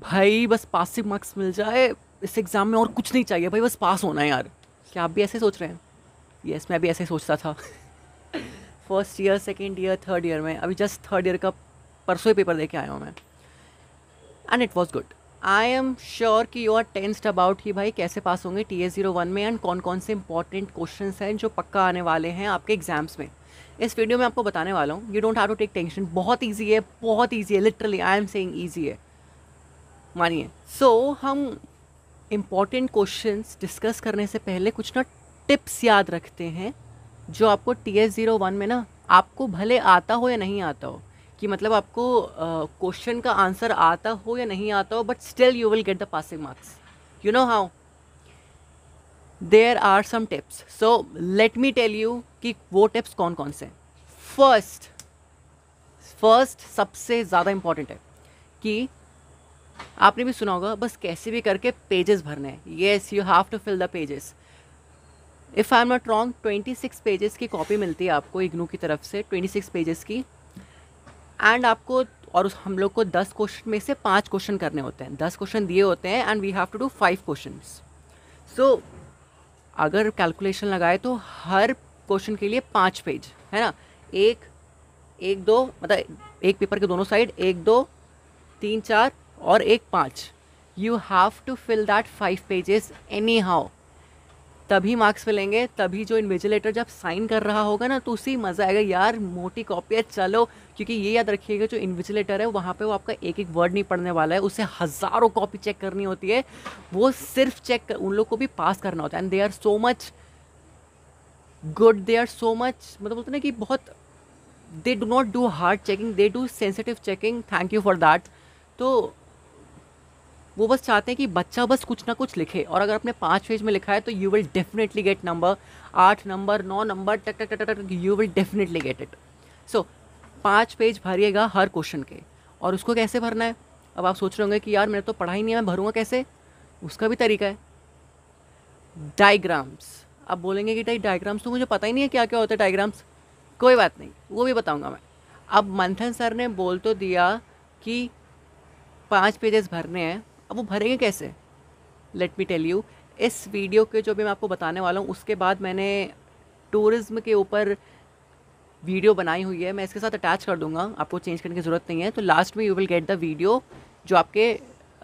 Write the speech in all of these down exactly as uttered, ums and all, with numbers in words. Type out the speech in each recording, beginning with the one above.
भाई बस passing marks मिल जाए इस एग्ज़ाम में, और कुछ नहीं चाहिए भाई, बस पास होना है यार। क्या आप भी ऐसे सोच रहे हैं? यस, मैं भी ऐसे ही सोचता था। First year, second year, third year में, अभी जस्ट थर्ड ईयर का परसों ही पेपर दे के आया हूँ मैं, and it was good. I am sure कि यू आर टेंस्ड अबाउट ही भाई कैसे पास होंगे टी एस जीरो वन में, एंड कौन कौन से इंपॉर्टेंट क्वेश्चन हैं जो पक्का आने वाले हैं आपके एग्जाम्स में। इस वीडियो में आपको बताने वाला हूँ, you don't have to take tension, बहुत ईजी है, बहुत ईजी है, literally I am saying easy है, मानिए। सो so, हम इम्पॉर्टेंट क्वेश्चंस डिस्कस करने से पहले कुछ ना टिप्स याद रखते हैं, जो आपको टी एस ज़ीरो वन में ना, आपको भले आता हो या नहीं आता हो, कि मतलब आपको क्वेश्चन uh, का आंसर आता हो या नहीं आता हो, but still you will get the passing marks. You know how? There are some tips, so let me tell you कि वो टिप्स कौन कौन से। फर्स्ट फर्स्ट सबसे ज़्यादा इंपॉर्टेंट है कि आपने भी सुना होगा, बस कैसे भी करके पेजेस भरने हैं। Yes, you have to fill the pages. If I am not wrong, twenty six pages की कॉपी मिलती है आपको इग्नू की तरफ से, ट्वेंटी सिक्स पेजेस की, एंड आपको, और उस हम लोग को दस क्वेश्चन में से पाँच क्वेश्चन करने होते हैं, दस क्वेश्चन दिए होते हैं, and we have to do five question. So अगर कैलकुलेशन लगाए तो हर क्वेश्चन के लिए पाँच पेज है ना, एक एक दो, मतलब एक पेपर के दोनों साइड, एक दो तीन चार और एक पाँच, you have to fill that five pages anyhow, तभी मार्क्स मिलेंगे। तभी जो इन्विजिलेटर जब साइन कर रहा होगा ना, तो उसी मज़ा आएगा यार, मोटी कॉपी है चलो। क्योंकि ये याद रखिएगा, जो इन्विजिलेटर है वहाँ पे वो आपका एक एक वर्ड नहीं पढ़ने वाला है, उसे हज़ारों कॉपी चेक करनी होती है, वो सिर्फ चेक कर, उन लोग को भी पास करना होता है, and they are so much good, they are so much, मतलब बोलते हैं ना कि बहुत, they do not do hard checking, they do sensitive checking, thank you for that. तो वो बस चाहते हैं कि बच्चा बस कुछ ना कुछ लिखे, और अगर आपने पाँच पेज में लिखा है तो you will definitely get number, आठ नंबर, नौ नंबर, टक टक टक टक, you will definitely get it. So पाँच पेज भरिएगा हर क्वेश्चन के। और उसको कैसे भरना है? अब आप सोच रहे होंगे कि यार मैंने तो पढ़ा ही नहीं है, मैं भरूँगा कैसे? उसका भी तरीका है, डायग्राम्स। आप बोलेंगे कि डायग्राम्स तो मुझे पता ही नहीं है क्या क्या होता है डायग्राम्स। कोई बात नहीं, वो भी बताऊँगा मैं। अब मंथन सर ने बोल तो दिया कि पाँच पेजेस भरने हैं, अब वो भरेंगे कैसे? Let me tell you. इस वीडियो के जो भी मैं आपको बताने वाला हूँ, उसके बाद मैंने टूरिज्म के ऊपर वीडियो बनाई हुई है, मैं इसके साथ अटैच कर दूंगा, आपको चेंज करने की ज़रूरत नहीं है। तो लास्ट में you will get the video जो आपके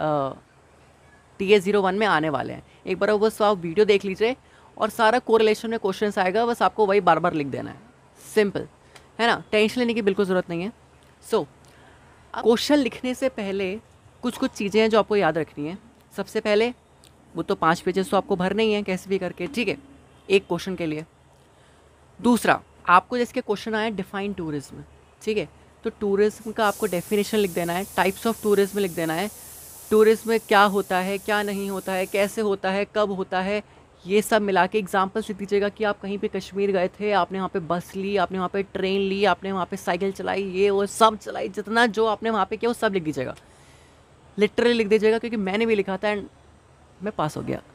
टी एस ज़ीरो वन में आने वाले हैं। एक बार बस आप वीडियो देख लीजिए, और सारा कोरिलेशन में क्वेश्चन आएगा, बस आपको वही बार बार लिख देना है, सिंपल है ना, टेंशन लेने की बिल्कुल ज़रूरत नहीं है। सो क्वेश्चन लिखने से पहले कुछ कुछ चीज़ें हैं जो आपको याद रखनी है। सबसे पहले, वो तो पाँच पेजेस तो आपको भरने ही हैं कैसे भी करके, ठीक है, एक क्वेश्चन के लिए। दूसरा, आपको जिसके क्वेश्चन आए डिफाइन टूरिज्म, ठीक है, तो टूरिज्म का आपको डेफिनेशन लिख देना है, टाइप्स ऑफ टूरिज्म लिख देना है, टूरिज्म में क्या होता है, क्या नहीं होता है, कैसे होता है, कब होता है, ये सब मिला के एग्जाम्पल्स लिख दीजिएगा कि आप कहीं पे कश्मीर गए थे, आपने वहाँ पे बस ली, आपने वहाँ पे ट्रेन ली, आपने वहाँ पे साइकिल चलाई, ये वो सब चलाई, जितना जो आपने वहाँ पे किया वो सब लिख दीजिएगा, लिटरली लिख दीजिएगा, क्योंकि मैंने भी लिखा था एंड मैं पास हो गया।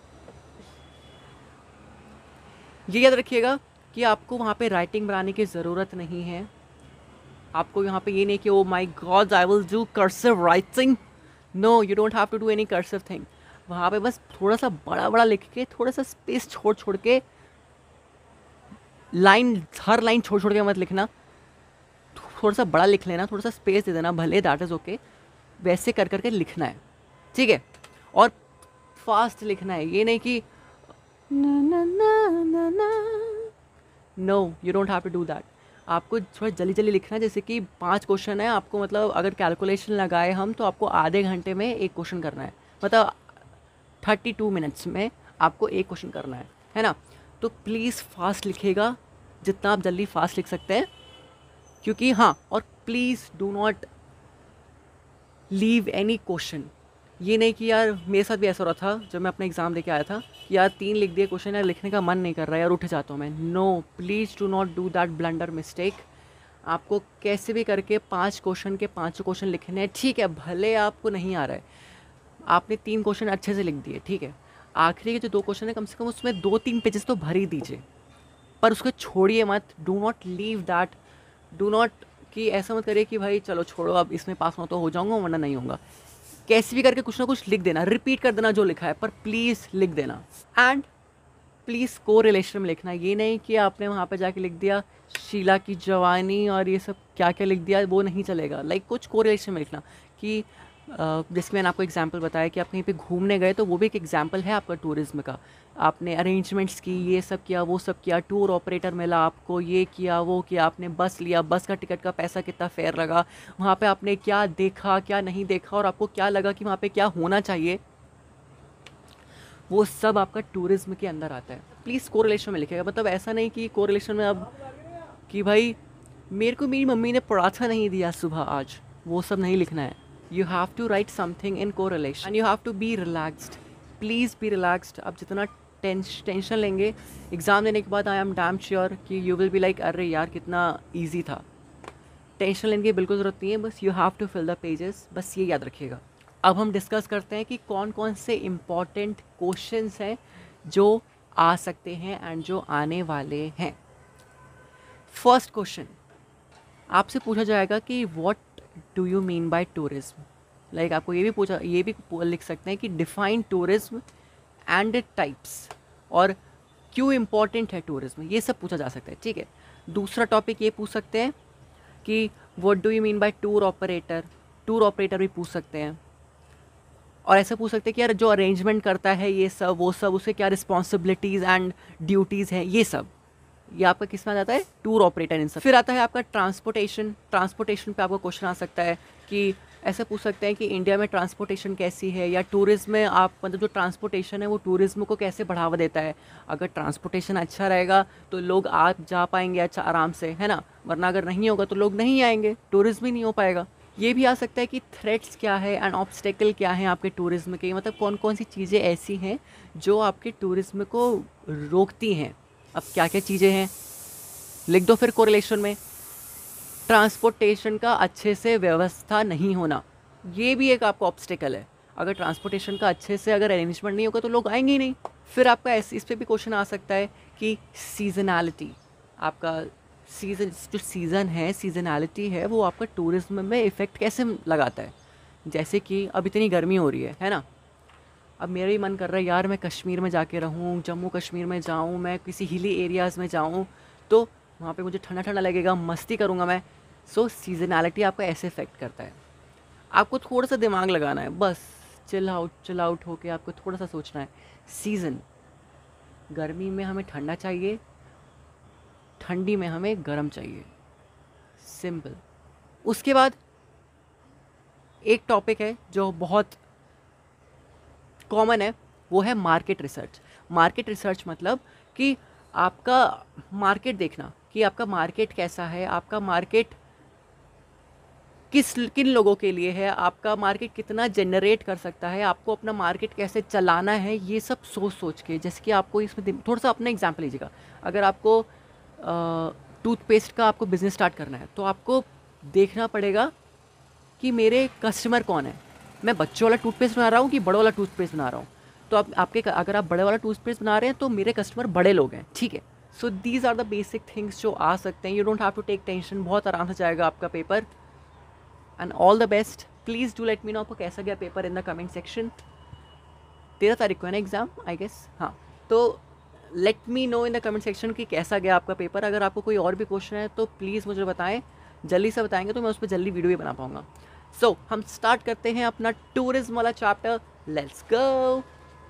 ये याद रखिएगा कि आपको वहाँ पे राइटिंग बनाने की ज़रूरत नहीं है। आपको यहाँ पे ये नहीं कि oh my god I will do cursive writing, no, you don't have to do any cursive thing. वहाँ पे बस थोड़ा सा बड़ा बड़ा लिख के, थोड़ा सा स्पेस छोड़ छोड़ के, लाइन हर लाइन छोड़ छोड़ के मत लिखना, थोड़ा सा बड़ा लिख लेना, थोड़ा सा स्पेस दे देना, भले दैट इज़ ओके, वैसे कर करके लिखना है, ठीक है। और फास्ट लिखना है, ये नहीं कि no, you don't have to do that. आपको थोड़ा जल्दी जल्दी लिखना है, जैसे कि पांच क्वेश्चन है आपको, मतलब अगर कैलकुलेशन लगाए हम तो आपको आधे घंटे में एक क्वेश्चन करना है, मतलब थर्टी टू मिनट्स में आपको एक क्वेश्चन करना है है ना। तो प्लीज़ फास्ट लिखेगा, जितना आप जल्दी फास्ट लिख सकते हैं, क्योंकि हाँ, और please do not leave any question. ये नहीं कि यार, मेरे साथ भी ऐसा हो रहा था जब मैं अपना एग्ज़ाम देके आया था, कि यार तीन लिख दिए क्वेश्चन, यार लिखने का मन नहीं कर रहा है यार, उठ जाता हूँ मैं। No, please do not do that blunder mistake. आपको कैसे भी करके पांच क्वेश्चन के पांचों क्वेश्चन लिखने हैं, ठीक है, भले आपको नहीं आ रहा है, आपने तीन क्वेश्चन अच्छे से लिख दिए, ठीक है, आखिरी के जो दो क्वेश्चन है कम से कम उसमें दो तीन पेजेस तो भर ही दीजिए, पर उसको छोड़िए मत, do not leave that, do not कि ऐसा मत करिए कि भाई चलो छोड़ो, अब इसमें पास हो तो हो जाऊंगा वरना नहीं होगा। कैसे भी करके कुछ ना कुछ लिख देना, रिपीट कर देना जो लिखा है, पर प्लीज़ लिख देना। एंड प्लीज़ को रिलेशन में लिखना, ये नहीं कि आपने वहाँ पे जाके लिख दिया शीला की जवानी और ये सब क्या क्या लिख दिया, वो नहीं चलेगा। लाइक कुछ को रिलेशन में लिखना कि जैसे मैंने आपको एग्जांपल बताया कि आप कहीं पे घूमने गए, तो वो भी एक एग्जांपल है आपका टूरिज्म का। आपने अरेंजमेंट्स की, ये सब किया, वो सब किया, टूर ऑपरेटर मिला आपको, ये किया, वो किया, आपने बस लिया, बस का टिकट का पैसा कितना फेयर लगा, वहाँ पे आपने क्या देखा क्या नहीं देखा, और आपको क्या लगा कि वहाँ पे क्या होना चाहिए, वो सब आपका टूरिज्म के अंदर आता है। प्लीज़ कोरिलेशन में लिखेगा, मतलब ऐसा नहीं कि कोरिलेशन में अब कि भाई मेरे को मेरी मम्मी ने पराठा नहीं दिया सुबह आज, वो सब नहीं लिखना है। You have to write something in correlation and you have to be relaxed. Please be relaxed. अब जितना टेंशन लेंगे एग्ज़ाम देने के बाद, आई एम डैम श्योर कि यू विल बी लाइक अरे यार कितना ईजी था। टेंशन लेने की बिल्कुल ज़रूरत नहीं है, बस you have to fill the pages, बस ये याद रखिएगा। अब हम डिस्कस करते हैं कि कौन कौन से इम्पॉर्टेंट क्वेश्चंस हैं जो आ सकते हैं एंड जो आने वाले हैं। फर्स्ट क्वेश्चन आपसे पूछा जाएगा कि what do you mean by tourism. Like आपको ये भी पूछा, ये भी लिख सकते हैं कि define tourism and it types, और क्यों इम्पॉर्टेंट है टूरिज्म, ये सब पूछा जा सकता है। ठीक है, दूसरा टॉपिक ये पूछ सकते हैं कि what do you mean by tour operator. Tour operator भी पूछ सकते हैं, और ऐसे पूछ सकते हैं कि यार जो अरेंजमेंट करता है ये सब वो सब, उसके क्या रिस्पॉन्सिबिलिटीज़ एंड ड्यूटीज़ हैं, ये सब ये आपका किस में आ जाता है, टूर ऑपरेटर इन सब। फिर आता है आपका ट्रांसपोर्टेशन। ट्रांसपोर्टेशन पे आपको क्वेश्चन आ सकता है कि ऐसे पूछ सकते हैं कि इंडिया में ट्रांसपोर्टेशन कैसी है, या टूरिज्म में आप मतलब जो ट्रांसपोर्टेशन है वो टूरिज्म को कैसे बढ़ावा देता है। अगर ट्रांसपोर्टेशन अच्छा रहेगा तो लोग आ जा पाएंगे अच्छा आराम से, है ना, वरना अगर नहीं होगा तो लोग नहीं आएंगे, टूरिज्म ही नहीं हो पाएगा। ये भी आ सकता है कि थ्रेट्स क्या है एंड ऑब्स्टेकल क्या है आपके टूरिज्म के, मतलब कौन कौन सी चीज़ें ऐसी हैं जो आपके टूरिज्म को रोकती हैं। अब क्या क्या चीज़ें हैं लिख दो फिर कोरिलेशन में। ट्रांसपोर्टेशन का अच्छे से व्यवस्था नहीं होना, ये भी एक आपका ऑब्स्टेकल है। अगर ट्रांसपोर्टेशन का अच्छे से अगर अरेंजमेंट नहीं होगा तो लोग आएंगे ही नहीं। फिर आपका इस इस पर भी क्वेश्चन आ सकता है कि सीजनैलिटी, आपका सीज़न जो सीज़न है, सीजनैलिटी है, वो आपका टूरिज्म में इफ़ेक्ट कैसे लगाता है। जैसे कि अब इतनी गर्मी हो रही है है ना, अब मेरा ही मन कर रहा है यार मैं कश्मीर में जाके रहूँ, जम्मू कश्मीर में जाऊँ, मैं किसी हिली एरियाज़ में जाऊँ, तो वहाँ पे मुझे ठंडा ठंडा लगेगा, मस्ती करूँगा मैं। सो सीजनैलिटी आपका ऐसे इफेक्ट करता है। आपको थोड़ा सा दिमाग लगाना है, बस चिल आउट चिल आउट होके आपको थोड़ा सा सोचना है। सीज़न, गर्मी में हमें ठंडा चाहिए, ठंडी में हमें गर्म चाहिए, सिंपल। उसके बाद एक टॉपिक है जो बहुत कॉमन है, वो है मार्केट रिसर्च। मार्केट रिसर्च मतलब कि आपका मार्केट देखना कि आपका मार्केट कैसा है, आपका मार्केट किस किन लोगों के लिए है, आपका मार्केट कितना जनरेट कर सकता है, आपको अपना मार्केट कैसे चलाना है, ये सब सोच सोच के। जैसे कि आपको इसमें थोड़ा सा अपना एग्जांपल लीजिएगा। अगर आपको टूथपेस्ट का आपको बिज़नेस स्टार्ट करना है तो आपको देखना पड़ेगा कि मेरे कस्टमर कौन है। मैं बच्चों वाला टूथपेस्ट बना रहा हूँ कि बड़े वाला टूथपेस्ट बना रहा हूँ। तो आप आपके अगर आप बड़े वाला टूथपेस्ट बना रहे हैं तो मेरे कस्टमर बड़े लोग हैं, ठीक है। So these are the basic things जो आ सकते हैं। You don't have to take tension, बहुत आराम से जाएगा आपका paper. And all the best. Please do let me know आपको कैसा गया paper in the comment section. तेरह तारीख को है ना एग्ज़ाम, आई गेस, हाँ। तो let me know in the comment section कि कैसा गया आपका पेपर। अगर आपको कोई और भी क्वेश्चन है तो प्लीज़ मुझे बताएं, जल्दी से बताएंगे तो मैं उस पर जल्दी वीडियो भी बना पाऊँगा। सो so, हम स्टार्ट करते हैं अपना टूरिज्म वाला chapter. Let's go.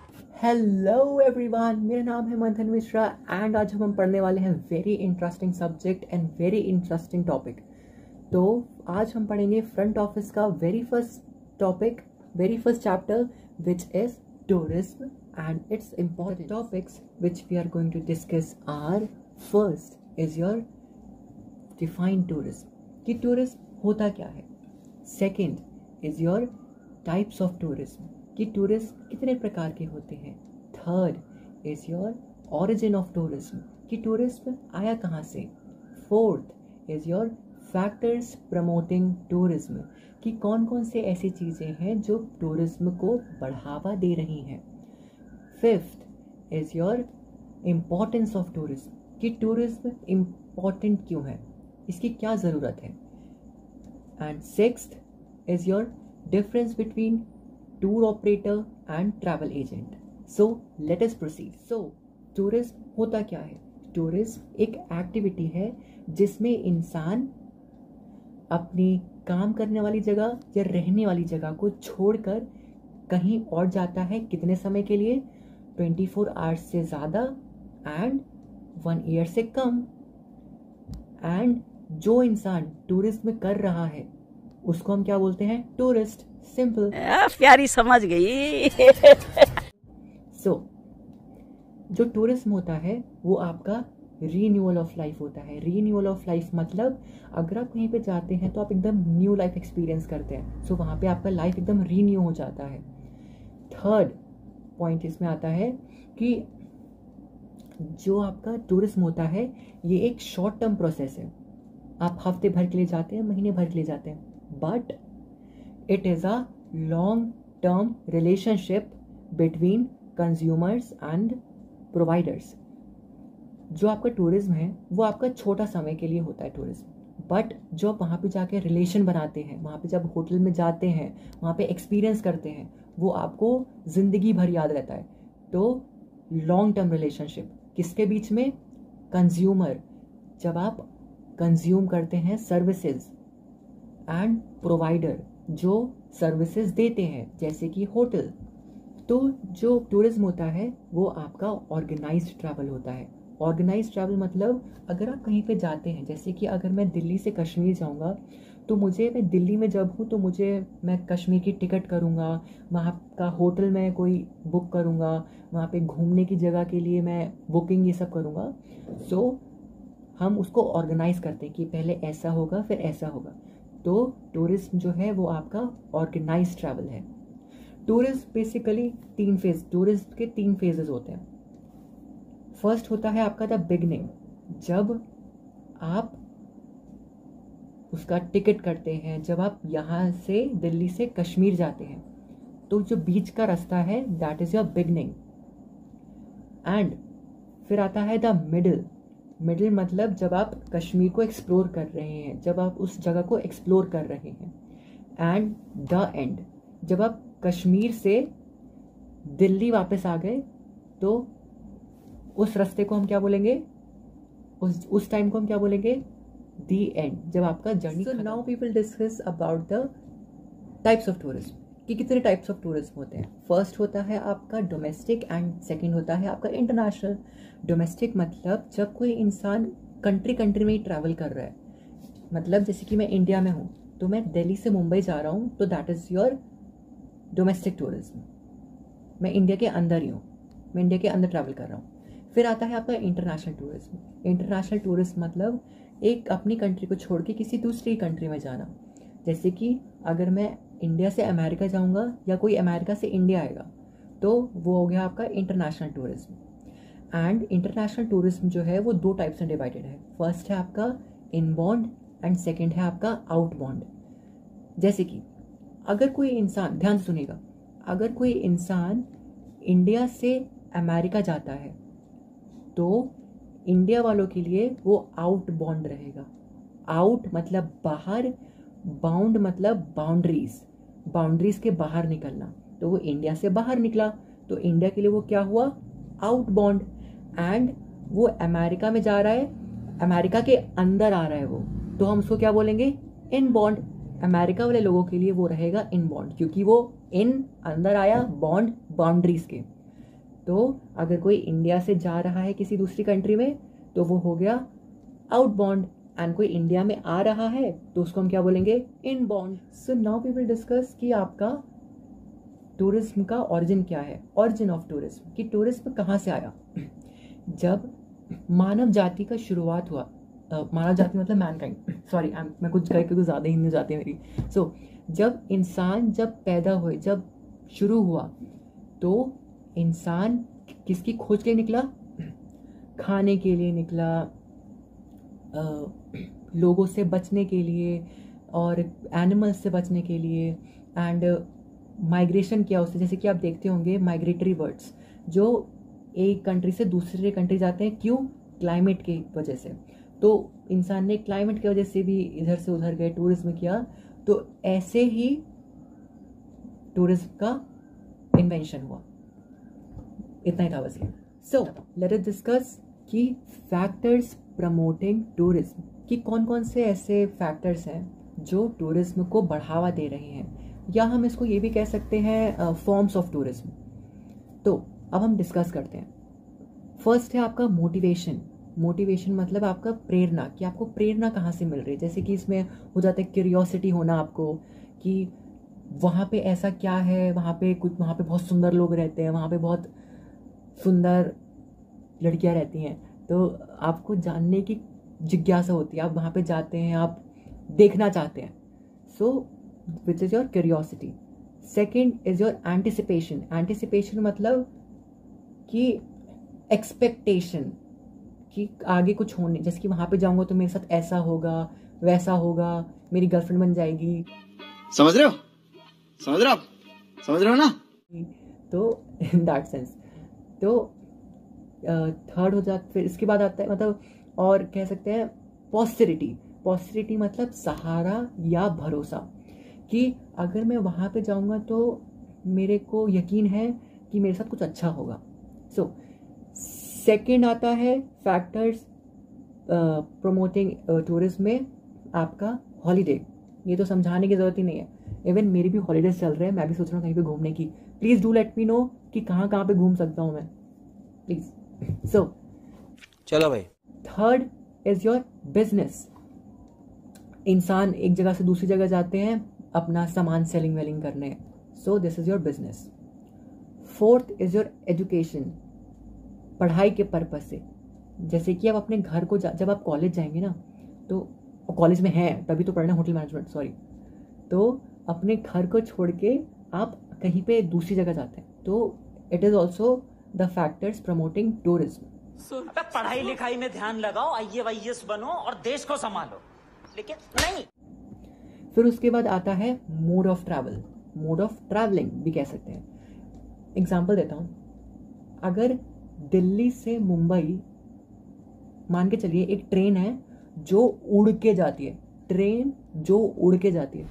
Hello everyone, मेरा नाम है मंथन मिश्रा एंड आज हम पढ़ने वाले हैं very interesting subject and very interesting topic. तो आज हम पढ़ेंगे फ्रंट ऑफिस का very first topic, very first chapter, which is tourism and its important topics which we are going to discuss are, first is your define tourism, कि tourism होता क्या है। second is your types of tourism, कि tourism कितने प्रकार के होते हैं। third is your origin of tourism, कि tourism आया कहाँ से। fourth is your factors promoting tourism, कि कौन कौन से ऐसी चीज़ें हैं जो tourism को बढ़ावा दे रही हैं। Fifth is your importance of tourism, कि टूरिज्म इम्पॉर्टेंट क्यों है, इसकी क्या ज़रूरत है। And sixth is your difference between tour operator and travel agent. So let us proceed. So tourism होता क्या है? टूरिज्म एक एक्टिविटी है जिसमें इंसान अपनी काम करने वाली जगह या रहने वाली जगह को छोड़कर कहीं और जाता है। कितने समय के लिए? ट्वेंटी फोर आवर्स से ज़्यादा एंड वन ईयर से कम। एंड जो इंसान टूरिज्म कर रहा है उसको हम क्या बोलते हैं? टूरिस्ट। सिंपल। प्यारी समझ गई। सो so, जो टूरिज्म होता है वो आपका रीन्यूअल ऑफ लाइफ होता है। रीन्यूअल ऑफ लाइफ मतलब अगर आप कहीं पे जाते हैं तो आप एकदम न्यू लाइफ एक्सपीरियंस करते हैं। सो so, वहाँ पे आपका लाइफ एकदम रीन्यू हो जाता है। थर्ड पॉइंट इसमें आता है कि जो आपका टूरिज्म होता है ये एक शॉर्ट टर्म प्रोसेस है। आप हफ्ते भर के लिए जाते हैं, महीने भर के लिए जाते हैं, but it is a long term relationship between consumers and providers. जो आपका टूरिज्म है वो आपका छोटा समय के लिए होता है टूरिज्म, बट जो आप वहाँ पे जाके रिलेशन बनाते हैं, वहाँ पे जब होटल में जाते हैं, वहाँ पे एक्सपीरियंस करते हैं, वो आपको ज़िंदगी भर याद रहता है। तो लॉन्ग टर्म रिलेशनशिप किसके बीच में? कंज्यूमर, जब आप कंज्यूम करते हैं सर्विसेज, एंड प्रोवाइडर जो सर्विसेज देते हैं जैसे कि होटल। तो जो टूरिज्म होता है वो आपका ऑर्गेनाइज्ड ट्रैवल होता है। ऑर्गेनाइज्ड ट्रैवल मतलब अगर आप कहीं पे जाते हैं, जैसे कि अगर मैं दिल्ली से कश्मीर जाऊंगा तो मुझे, मैं दिल्ली में जब हूँ तो मुझे, मैं कश्मीर की टिकट करूँगा, वहाँ का होटल मैं कोई बुक करूँगा, वहाँ पे घूमने की जगह के लिए मैं बुकिंग ये सब करूँगा। सो so, हम उसको ऑर्गेनाइज करते हैं कि पहले ऐसा होगा फिर ऐसा होगा। तो टूरिज्म जो है वो आपका ऑर्गेनाइज ट्रैवल है। टूरिज्म बेसिकली तीन फेज, टूरिज्म के तीन फेजेस होते हैं। फर्स्ट होता है आपका द बिगनिंग, जब आप उसका टिकट करते हैं, जब आप यहाँ से दिल्ली से कश्मीर जाते हैं, तो जो बीच का रास्ता है that is your beginning. And फिर आता है द मिडिल। मिडिल मतलब जब आप कश्मीर को एक्सप्लोर कर रहे हैं, जब आप उस जगह को एक्सप्लोर कर रहे हैं। एंड द एंड, जब आप कश्मीर से दिल्ली वापस आ गए तो उस रास्ते को हम क्या बोलेंगे? उस उस टाइम को हम क्या बोलेंगे? दी एंड, जब आपका journey. So now we will discuss about the types of tourism, कि कितने टाइप्स ऑफ टूरिज्म होते हैं। फर्स्ट होता है आपका डोमेस्टिक एंड सेकंड होता है आपका इंटरनेशनल। डोमेस्टिक मतलब जब कोई इंसान कंट्री कंट्री में ही ट्रैवल कर रहा है, मतलब जैसे कि मैं इंडिया में हूँ तो मैं दिल्ली से मुंबई जा रहा हूँ, तो that is your domestic tourism. मैं इंडिया के अंदर ही हूँ, मैं इंडिया के अंदर ट्रैवल कर रहा हूँ। फिर आता है आपका इंटरनेशनल टूरिज्म। इंटरनेशनल टूरिज्म मतलब एक अपनी कंट्री को छोड़ के किसी दूसरी कंट्री में जाना। जैसे कि अगर मैं इंडिया से अमेरिका जाऊंगा या कोई अमेरिका से इंडिया आएगा तो वो हो गया आपका international tourism. And international tourism जो है वो दो टाइप से डिवाइडेड है। फर्स्ट है आपका इनबाउंड एंड सेकेंड है आपका आउटबाउंड। जैसे कि अगर कोई इंसान, ध्यान से सुनिएगा, अगर कोई इंसान इंडिया से अमेरिका जाता है तो इंडिया वालों के लिए वो आउटबाउंड रहेगा। आउट मतलब बाहर, बाउंड मतलब बाउंड्रीज, बाउंड्रीज के बाहर निकलना। तो वो इंडिया से बाहर निकला तो इंडिया के लिए वो क्या हुआ? आउटबाउंड। एंड वो अमेरिका में जा रहा है, अमेरिका के अंदर आ रहा है वो, तो हम उसको क्या बोलेंगे? इनबाउंड। अमेरिका वाले लोगों के लिए वो रहेगा इनबाउंड, क्योंकि वो इन अंदर आया, बॉन्ड बाउंड्रीज के। तो अगर कोई इंडिया से जा रहा है किसी दूसरी कंट्री में तो वो हो गया आउटबाउंड, एंड कोई इंडिया में आ रहा है तो उसको हम क्या बोलेंगे? Inbound. So now we will discuss कि आपका टूरिज्म का ओरिजिन क्या है, ओरिजिन ऑफ टूरिज्म, कि टूरिज्म कहाँ से आया। जब मानव जाति का शुरुआत हुआ, uh, मानव जाति मतलब मैनकाइंड, सॉरी मैं कुछ कहीं कुछ ज़्यादा हिंदी जाती है मेरी। सो so, जब इंसान जब पैदा हुए, जब शुरू हुआ, तो इंसान किसकी खोज के लिए निकला? खाने के लिए निकला, आ, लोगों से बचने के लिए और एनिमल्स से बचने के लिए। एंड माइग्रेशन किया उससे, जैसे कि आप देखते होंगे माइग्रेटरी बर्ड्स जो एक कंट्री से दूसरे कंट्री जाते हैं, क्यों? क्लाइमेट की वजह से। तो इंसान ने क्लाइमेट की वजह से भी इधर से उधर गए, टूरिज्म किया। तो ऐसे ही टूरिज्म का इन्वेंशन हुआ। इतना ही था बस ये। सो लेट अस डिस्कस कि फैक्टर्स प्रमोटिंग टूरिज्म, कि कौन कौन से ऐसे फैक्टर्स हैं जो टूरिज्म को बढ़ावा दे रहे हैं, या हम इसको ये भी कह सकते हैं फॉर्म्स ऑफ टूरिज्म। तो अब हम डिस्कस करते हैं। फर्स्ट है आपका मोटिवेशन। मोटिवेशन मतलब आपका प्रेरणा, कि आपको प्रेरणा कहाँ से मिल रही है। जैसे कि इसमें हो जाता है क्यूरियोसिटी होना आपको, कि वहाँ पे ऐसा क्या है, वहाँ पे कुछ, वहाँ पे बहुत सुंदर लोग रहते हैं, वहाँ पे बहुत सुंदर लड़कियाँ रहती हैं, तो आपको जानने की जिज्ञासा होती है। आप वहाँ पे जाते हैं, आप देखना चाहते हैं। So which is your curiosity. Second is your anticipation. Anticipation मतलब कि एक्सपेक्टेशन, कि आगे कुछ होने, जैसे कि वहाँ पे जाऊँगा तो मेरे साथ ऐसा होगा, वैसा होगा, मेरी गर्लफ्रेंड बन जाएगी। समझ रहे हो समझ रहे हो आप समझ रहे हो ना। तो इन दैट सेंस तो थर्ड हो जाता, फिर इसके बाद आता है मतलब, और कह सकते हैं पॉस्टेरिटी। पॉस्टेरिटी मतलब सहारा या भरोसा, कि अगर मैं वहाँ पे जाऊँगा तो मेरे को यकीन है कि मेरे साथ कुछ अच्छा होगा। सो सेकेंड आता है फैक्टर्स प्रमोटिंग टूरिज्म में आपका हॉलीडे। ये तो समझाने की ज़रूरत ही नहीं है, इवन मेरी भी हॉलीडेज चल रहे हैं, मैं भी सोच रहा हूँ कहीं पे घूमने की। Please do let me know कि कहाँ कहाँ पे घूम सकता हूँ मैं, प्लीज़। सो चलो भाई। Third is your business. इंसान एक जगह से दूसरी जगह जाते हैं अपना सामान सेलिंग वेलिंग करने, so this is your business. Fourth is your education, पढ़ाई के पर्पज से। जैसे कि आप अपने घर को जब आप कॉलेज जाएंगे ना, तो कॉलेज में हैं तभी तो पढ़ना, होटल मैनेजमेंट सॉरी, तो अपने घर को छोड़ के आप कहीं पे दूसरी जगह जाते हैं, तो it is also the factors promoting tourism. पढ़ाई लिखाई में ध्यान लगाओ, आई ए एस बनो और देश को संभालो, लेकिन नहीं। फिर उसके बाद आता है mode of travel. Mode of travelling भी कह सकते हैं। एग्जाम्पल देता हूँ, अगर दिल्ली से मुंबई मान के चलिए एक ट्रेन है जो उड़ के जाती है, ट्रेन जो उड़ के जाती है,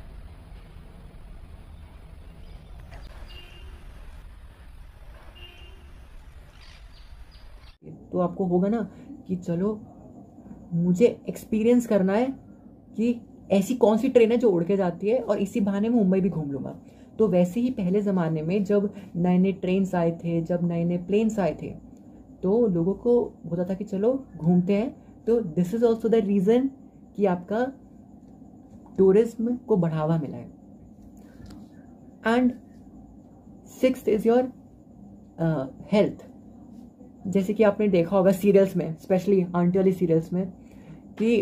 तो आपको होगा ना कि चलो मुझे एक्सपीरियंस करना है कि ऐसी कौन सी ट्रेन है जो उड़ के जाती है, और इसी बहाने में मुंबई भी घूम लूंगा। तो वैसे ही पहले ज़माने में जब नए नए ट्रेन्स आए थे, जब नए नए प्लेन्स आए थे, तो लोगों को होता था कि चलो घूमते हैं। तो this is also the reason कि आपका टूरिज्म को बढ़ावा मिला है। And sixth is your health. जैसे कि आपने देखा होगा सीरियल्स में, स्पेशली आंटी वाली सीरियल्स में, कि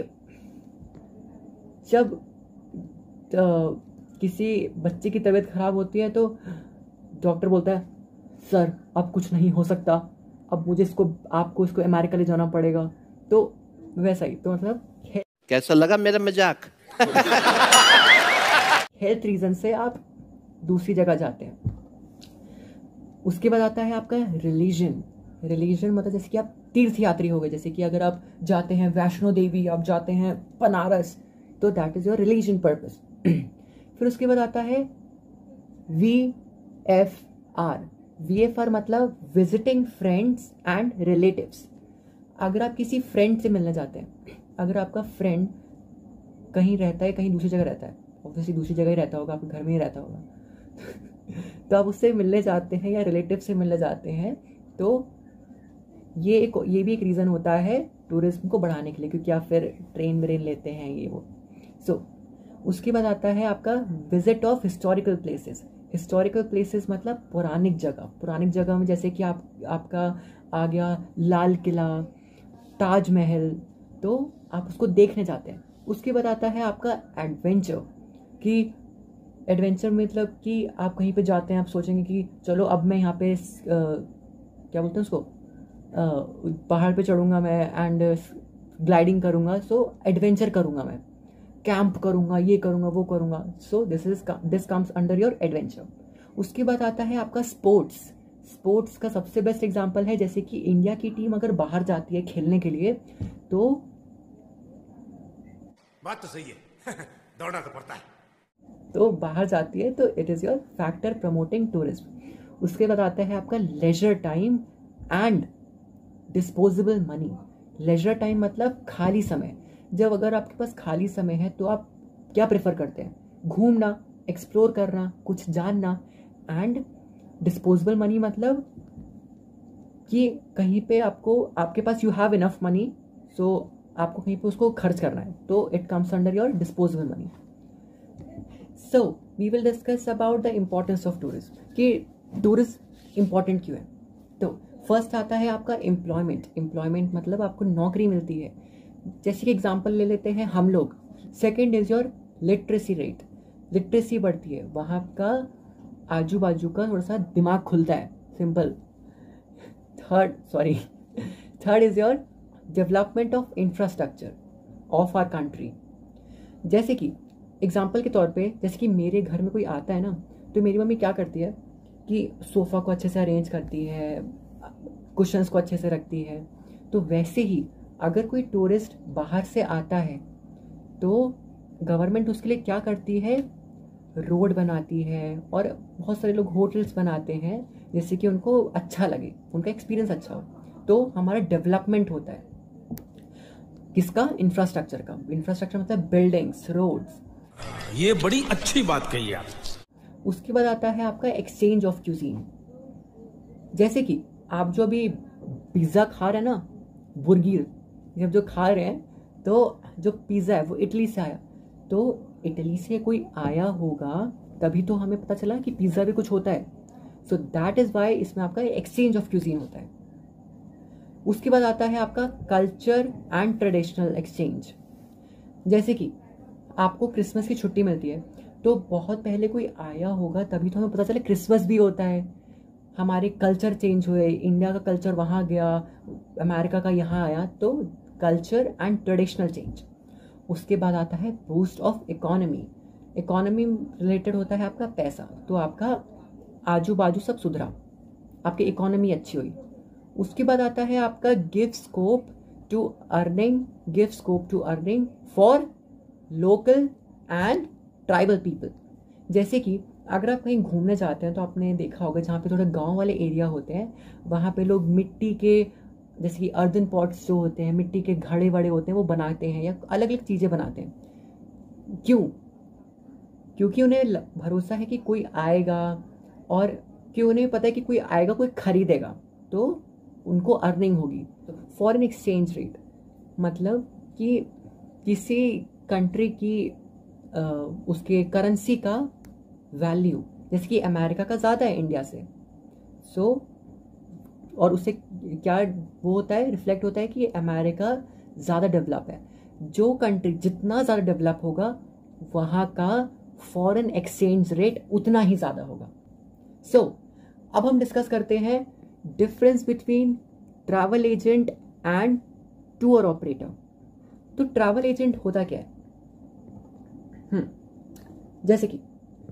जब uh, किसी बच्चे की तबीयत खराब होती है तो डॉक्टर बोलता है सर अब कुछ नहीं हो सकता, अब मुझे इसको आपको इसको अमेरिका ले जाना पड़ेगा। तो वैसा ही, तो मतलब कैसा लगा मेरा मजाक? हेल्थ रीजन से आप दूसरी जगह जाते हैं। उसके बाद आता है आपका रिलीजन। रिलीजन मतलब जैसे कि आप तीर्थ यात्री हो गए, जैसे कि अगर आप जाते हैं वैष्णो देवी, आप जाते हैं बनारस, तो that is your religion purpose. फिर उसके बाद आता है V F R. V F R मतलब विजिटिंग फ्रेंड्स एंड रिलेटिव्स। अगर आप किसी फ्रेंड से मिलने जाते हैं, अगर आपका फ्रेंड कहीं रहता है, कहीं दूसरी जगह रहता है, ऑब्वियसली दूसरी जगह ही रहता होगा, आपके घर में ही रहता होगा तो आप उससे मिलने जाते हैं या रिलेटिव से मिलने जाते हैं, तो ये एक ये भी एक रीज़न होता है टूरिज्म को बढ़ाने के लिए, क्योंकि आप फिर ट्रेन व्रेन लेते हैं ये वो। सो so, उसके बाद आता है आपका visit of historical places. Historical places मतलब पौराणिक जगह। पौराणिक जगह में जैसे कि आप आपका आ गया लाल किला, ताजमहल, तो आप उसको देखने जाते हैं। उसके बाद आता है आपका एडवेंचर, कि एडवेंचर मतलब कि आप कहीं पे जाते हैं, आप सोचेंगे कि चलो अब मैं यहाँ पे आ, क्या बोलते हैं उसको, आ, पहाड़ पे चढ़ूंगा मैं एंड ग्लाइडिंग करूंगा, सो एडवेंचर करूंगा मैं, कैंप करूंगा, ये करूंगा वो करूंगा। So this is this comes under your adventure. उसके बाद आता है आपका स्पोर्ट्स। स्पोर्ट्स का सबसे बेस्ट एग्जांपल है, जैसे कि इंडिया की टीम अगर बाहर जाती है खेलने के लिए, तो बात तो सही है दौड़ना तो पड़ता है। तो बाहर जाती है, तो it is your factor promoting tourism. उसके बाद आता है आपका leisure time and disposable money. Leisure time मतलब खाली समय। जब अगर आपके पास खाली समय है तो आप क्या प्रेफर करते हैं? घूमना, एक्सप्लोर करना, कुछ जानना। एंड डिस्पोजेबल मनी मतलब कि कहीं पे आपको, आपके पास you have enough money, so आपको कहीं पे उसको खर्च करना है, तो it comes under your disposable money. So we will discuss about the importance of tourism, कि टूरिज्म इम्पॉर्टेंट क्यों है। तो फर्स्ट आता है आपका एम्प्लॉयमेंट। एम्प्लॉयमेंट मतलब आपको नौकरी मिलती है। जैसे कि एग्जांपल ले लेते हैं हम लोग। Second is your literacy rate. Literacy बढ़ती है, वहाँ का आजू बाजू का थोड़ा सा दिमाग खुलता है, simple. Third sorry third is your development of infrastructure of our country. जैसे कि एग्जांपल के तौर पे, जैसे कि मेरे घर में कोई आता है ना, तो मेरी मम्मी क्या करती है कि सोफ़ा को अच्छे से अरेंज करती है, कुशन्स को अच्छे से रखती है। तो वैसे ही अगर कोई टूरिस्ट बाहर से आता है तो गवर्नमेंट उसके लिए क्या करती है? रोड बनाती है, और बहुत सारे लोग होटल्स बनाते हैं जिससे कि उनको अच्छा लगे, उनका एक्सपीरियंस अच्छा हो। तो हमारा डेवलपमेंट होता है किसका? इंफ्रास्ट्रक्चर का। इंफ्रास्ट्रक्चर मतलब बिल्डिंग्स, रोड्स। ये बड़ी अच्छी बात कही आप। उसके बाद आता है आपका एक्सचेंज ऑफ क्यूजीन। जैसे कि आप जो अभी पिज़्ज़ा खा रहे हैं ना, बुर्गिर, जब जो खा रहे हैं, तो जो पिज़्ज़ा है वो इटली से आया, तो इटली से कोई आया होगा तभी तो हमें पता चला कि पिज़्ज़ा भी कुछ होता है। सो दैट इज़ वाई इसमें आपका एक्सचेंज ऑफ क्यूजीन होता है। उसके बाद आता है आपका कल्चर एंड ट्रेडिशनल एक्सचेंज। जैसे कि आपको क्रिसमस की छुट्टी मिलती है, तो बहुत पहले कोई आया होगा तभी तो हमें पता चला क्रिसमस भी होता है। हमारे कल्चर चेंज हुए, इंडिया का कल्चर वहाँ गया, अमेरिका का यहाँ आया, तो कल्चर एंड ट्रेडिशनल चेंज। उसके बाद आता है boost of economy. Economy related होता है आपका पैसा, तो आपका आजू बाजू सब सुधरा, आपकी इकोनॉमी अच्छी हुई। उसके बाद आता है आपका give scope to earning, give scope to earning for local and tribal people. जैसे कि अगर आप कहीं घूमने जाते हैं तो आपने देखा होगा जहाँ पे थोड़े गांव वाले एरिया होते हैं, वहाँ पे लोग मिट्टी के, जैसे कि अर्दन पॉट्स जो होते हैं, मिट्टी के घड़े वड़े होते हैं, वो बनाते हैं या अलग अलग चीज़ें बनाते हैं। क्यों? क्योंकि उन्हें भरोसा है कि कोई आएगा, और क्यों उन्हें पता है कि कोई आएगा, कोई खरीदेगा, तो उनको अर्निंग होगी। फॉरेन एक्सचेंज रेट मतलब कि किसी कंट्री की आ, उसके करेंसी का वैल्यू, जैसे कि अमेरिका का ज़्यादा है इंडिया से, सो so, और उससे क्या वो होता है, रिफ्लेक्ट होता है कि अमेरिका ज़्यादा डेवलप है। जो कंट्री जितना ज़्यादा डेवलप होगा वहाँ का फॉरेन एक्सचेंज रेट उतना ही ज़्यादा होगा। सो so, अब हम डिस्कस करते हैं difference between travel agent and tour operator. तो ट्रैवल एजेंट होता क्या है? हम्म जैसे कि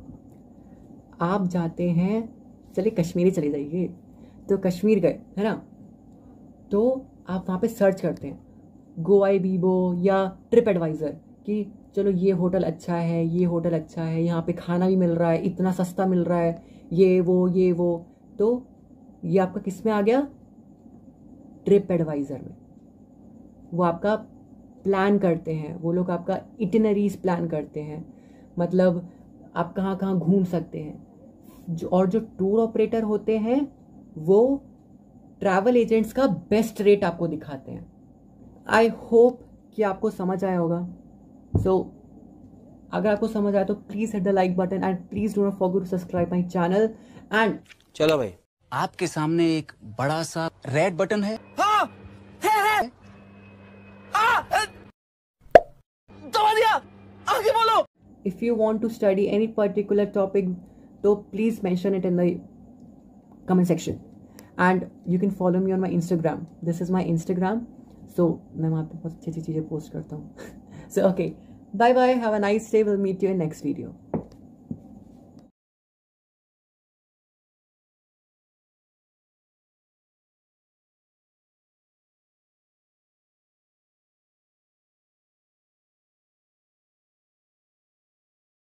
आप जाते हैं, चलिए कश्मीर ही चले जाइए, तो कश्मीर गए है ना, तो आप वहाँ पे सर्च करते हैं गोआईबीबो या ट्रिप एडवाइज़र कि चलो ये होटल अच्छा है, ये होटल अच्छा है, यहाँ पे खाना भी मिल रहा है, इतना सस्ता मिल रहा है, ये वो ये वो। तो ये आपका किस में आ गया? ट्रिप एडवाइज़र में। वो आपका प्लान करते हैं, वो लोग आपका इटिनरीज प्लान करते हैं, मतलब आप कहाँ कहाँ घूम सकते हैं। जो और जो टूर ऑपरेटर होते हैं वो ट्रैवल एजेंट्स का बेस्ट रेट आपको दिखाते हैं। आई होप कि आपको समझ आया होगा। सो so, अगर आपको समझ आया तो please hit the like button and please do not forget to subscribe my channel. And चलो भाई, आपके सामने एक बड़ा सा रेड बटन है। हाँ, है, है। आ, दबा दिया, आगे बोलो। if you want to study any particular topic, so please mention it in the comment section, and you can follow me on my Instagram. This is my Instagram, so मैं वहाँ पे बहुत अच्छी अच्छी चीज़ें पोस्ट करता हूँ। So okay, bye bye, have a nice day, we'll meet you in next video.